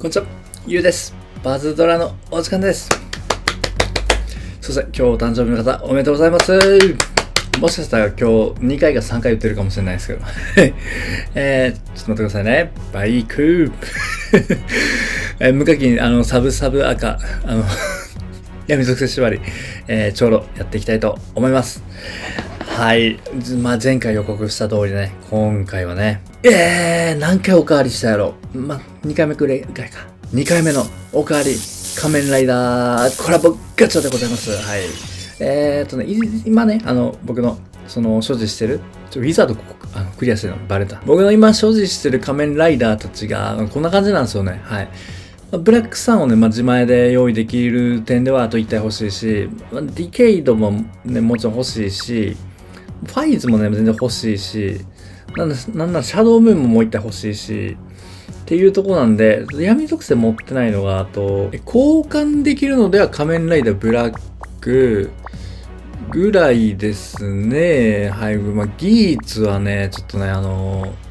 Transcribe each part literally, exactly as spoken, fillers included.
こんにちは、ゆうです。バズドラのお時間です。そして今日お誕生日の方おめでとうございます。もしかしたら今日にかいかさんかい言ってるかもしれないですけどえー、ちょっと待ってくださいね。バイクえー、無課金あのサブサブ赤あの闇属性縛り、えー、ちょうどやっていきたいと思います。はい。まあ、前回予告した通りね、今回はね、えー、何回おかわりしたやろ。まあ、にかいめくらいか。にかいめのおかわり、仮面ライダーコラボガチャでございます。はい。えーっとね、今ね、あの、僕の、その、所持してる、ちょウィザードあのクリアしてるのバレた。僕の今所持してる仮面ライダーたちが、こんな感じなんですよね。はい。ブラックサンをね、まあ、自前で用意できる点ではあといち体欲しいし、ディケイドもね、もちろん欲しいし、ファイズもね、全然欲しいし、なんだ、なんだ、シャドウムーンももう一体欲しいし、っていうとこなんで、闇属性持ってないのが、あと、交換できるのでは仮面ライダーブラックぐらいですね。はい。まあ、ギーツはね、ちょっとね、あのー、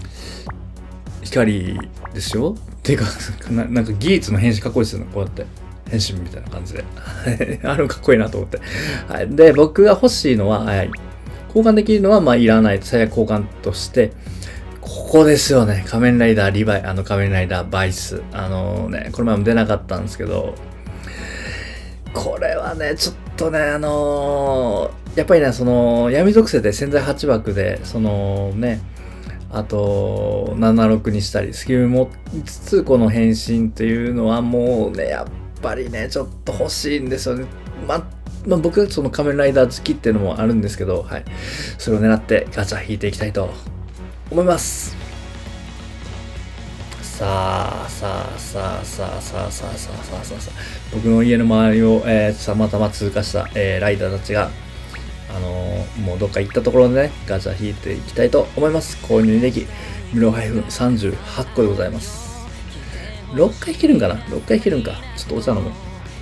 光ですよ。っていうかな、なんかギーツの変身かっこいいですよね。こうやって。変身みたいな感じで。あれかっこいいなと思って。はい。で、僕が欲しいのは、はい。交換できるのは、まあ、いらない。最悪交換として、ここですよね。仮面ライダーリヴァイ、あの仮面ライダーバイス。あのね、この前も出なかったんですけど、これはね、ちょっとね、あのー、やっぱりね、その、闇属性で潜在はち枠で、そのね、あと、ななじゅうろくにしたり、スキル持ちつつ、この変身っていうのはもうね、やっぱりね、ちょっと欲しいんですよね。ま、まあ、僕はその仮面ライダー好きっていうのもあるんですけど、はい。それを狙ってガチャ引いていきたいと思います。さあ、さあ、さあ、さあ、さあ、さあ、さあ、さあ、さあ、さあ、僕の家の周りを、えー、たまたま通過した、えー、ライダーたちが、あのー、もうどっか行ったところでね、ガチャ引いていきたいと思います。購入でき、無料配布さんじゅうはちこでございます。ろっかい引けるんかな ?ろっ 回引けるんか。ちょっとお茶飲む。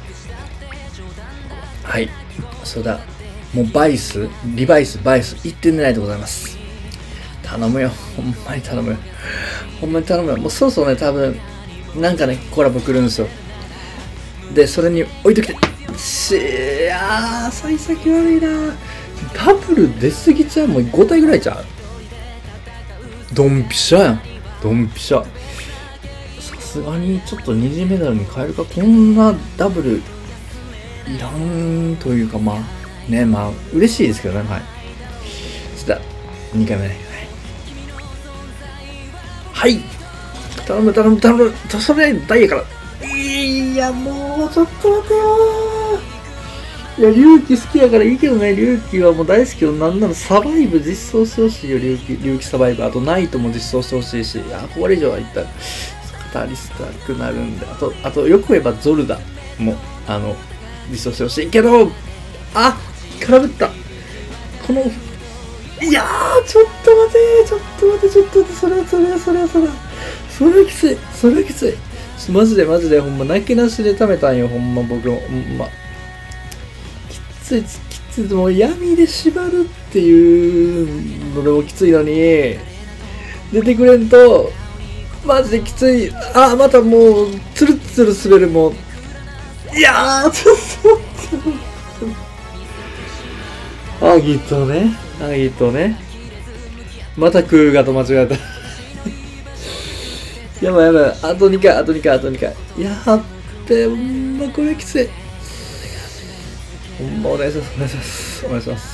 はい。それだ。もうバイス、リバイス、バイス、いってん狙いでございます。頼むよ。ほんまに頼むよ。ほんまに頼むよ。もうそろそろね、多分、なんかね、コラボ来るんですよ。で、それに置いときて。しー、あー、幸先悪いなー。ダブル出すぎちゃう。もうご体ぐらいちゃう。ドンピシャやん。ドンピシャ。さすがにちょっと二次メダルに変えるか。こんなダブルいらんというか、まあ、ね、まあ、嬉しいですけどね。はい。そしたら、にかいめね。はい。頼む、頼む、頼む。それ、ダイヤから。いや、もう、ちょっと待てよー。いや、龍騎好きやからいいけどね。龍騎はもう大好きよ。なんならサバイブ実装してほしいよ。龍騎、龍騎サバイブ。あと、ナイトも実装してほしいし。いや、これ以上は言ったら、カタリスタくなるんで。あと、あと、よく言えばゾルダも、あの、実装してほしいけど、あ、空振った。この、いやー、ちょっと待て、ちょっと待て、ちょっと待て、それはそれはそれはそれは、それはきつい、それはきつい。マジでマジで、ほんま、泣きなしで貯めたんよ、ほんま、僕も。ほんま。きつい、きつい、もう闇で縛るっていうのでもきついのに、出てくれんと、マジできつい。あ、またもう、つるつる滑る、もう。いやー、ちょっと待って。アギトね。アギトね。またクーガと間違えた。やばいやばい。あとにかい、あとにかい、あとにかい。やっべ、ほんまこれきつい。ほんまお願いします、お願いします。お願いします。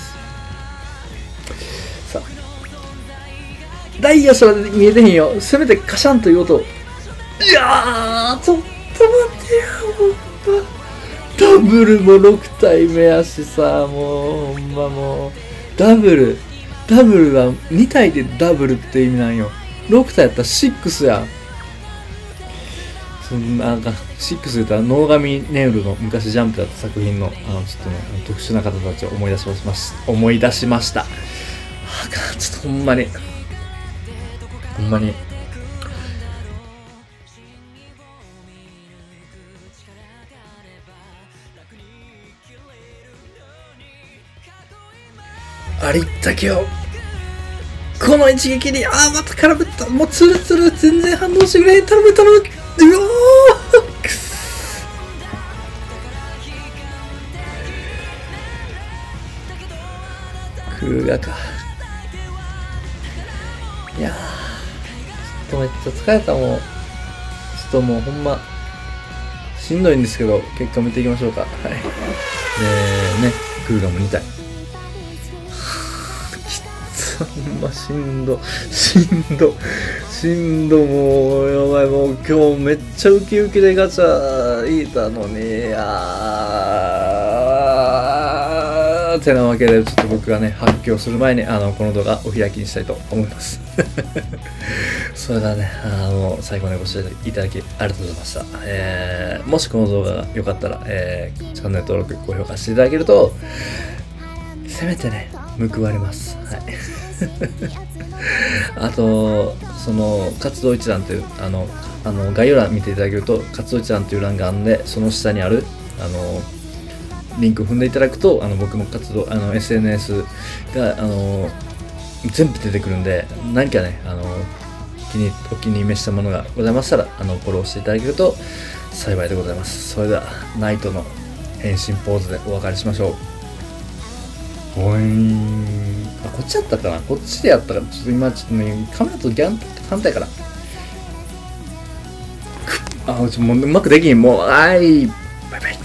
さあ。ダイヤしか見えてへんよ。せめてカシャンという音。いやー、ちょっと待ってよ、ほんま。ダブルもろく体目やしさ、もう、ほんまもう。ダブル。ダブルはに体でダブルって意味なんよ。ろく体やったらろくや。そんな、なんか、ろく言ったら、能神ネウルの昔ジャンプだった作品の、あの、ちょっとね、特殊な方たちを思い出しまし、思い出しました。あかん、ちょっとほんまに。ほんまに。ありったけよ。この一撃に、あー、また空振った。もうツルツル全然反応してくれ。頼む頼む。うおーがか。いやー、ちょっとめっちゃ疲れたもん。ちょっともうほんま、しんどいんですけど、結果見ていきましょうか。はい。で、ね、クーガもにたい。きつ、ほんましんど、しんど、しんど、もう、やばい、もう今日めっちゃウキウキでガチャ引いたのに、あー、てなわけで、ちょっと僕がね、発狂する前に、あの、この動画お開きにしたいと思います。それではね、あの、最後までご視聴いただきありがとうございました。えー、もしこの動画が良かったら、えー、チャンネル登録、高評価していただけると、せめてね、報われます。はい。あと、その、活動一覧という、あの、あの概要欄見ていただけると、活動一覧という欄があるんで、その下にある、あの、リンクを踏んでいただくと、あの、僕の活動、あの、エスエヌエス が、あの、全部出てくるんで、何かね、あの、気にお気に召したものがございましたら、あの、フォローしていただけると幸いでございます。それでは、ナイトの変身ポーズでお別れしましょう。ほいーん。あ、こっちやったかな、こっちでやったから、ちょっと今、ちょっとね、カメラとギャン反対から。あ、ちょっともううまくできん。もう、はい。バイバイ。